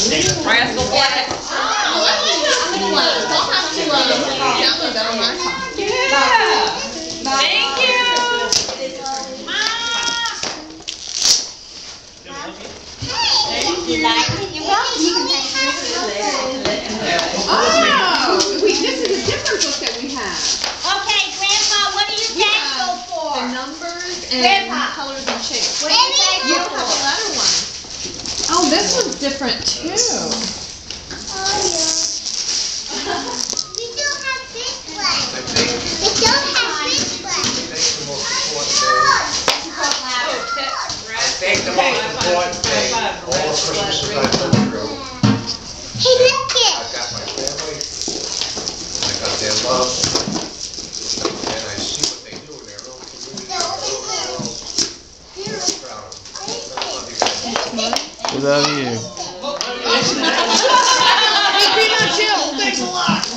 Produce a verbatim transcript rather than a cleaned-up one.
Rascal Black. Oh, I'm gonna play. I'll have to um, download that on my phone. Yeah. Thank you. You like it? You're welcome. You can take this. Oh, wait, this is a different book that we have. Okay, Grandpa, what are you thankful for? The numbers and Grandpa. colors and shapes. What are you You thankful have a for? letter one. Oh, this one's different too. Oh, yeah. We still have this one. We still have this one. I think the most important thing, all the Christmases I've been through, Hey, look it. I've got my family, I got their love, and I see what they do in their own community, their own world. I'm proud of them. I love you guys. We love you.